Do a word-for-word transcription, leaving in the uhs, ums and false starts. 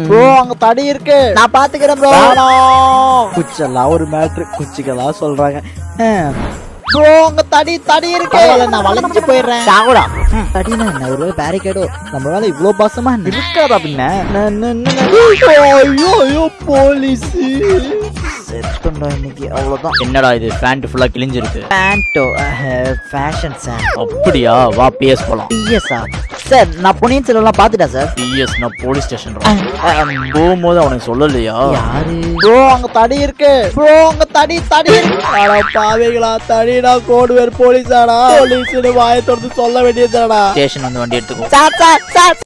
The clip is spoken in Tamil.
ப்ரோ அங்க தடி இருக்கு, நான் பாத்துக்கிறேன் ப்ரோ. குச்செல்லாம் ஒரு மேட்ரு, குச்சிகளா சொல்றாங்க. ப்ரோ அங்க தடி தடி இருக்கு, நான் வளைஞ்சு போயிடுறேன். சாகுடா. தடினா என்ன, ஒரு பேரிகேடோ நம்ம வேலை இவ்வளவு பாசமா இருக்காதா பின்ன? ஐயோ ஐயோ போலீஸ் செத்துண்டா இன்னைக்கு, அவ்வளவுதான். என்னடா இது பேண்ட் ஃபுல்லா கிழிஞ்சிருக்கு? பேண்டோ ஃபேஷன் சார். அப்படியா, வா பிஎஸ் போலாம். பிஎஸ்ஆ சார், நான் பொன்னியின் செல்வன்லாம் பாத்துட்டேன் சார். பிஎஸ் நான் போலீஸ் ஸ்டேஷன் போகும்போது அவனுக்கு சொல்லலையா? யாரு? ப்ரோ அங்க தடி இருக்கு, ப்ரோ அங்க தடி தடி இருக்கு. அட பாவிகளா, தடிடா கோடுவேர் போலீஸாடா, போலீஸ்னு வாயை திறந்து சொல்ல வேண்டியதுடா. ஸ்டேஷன் வந்து வண்டி எடுத்துக்கோ. Sir sir sir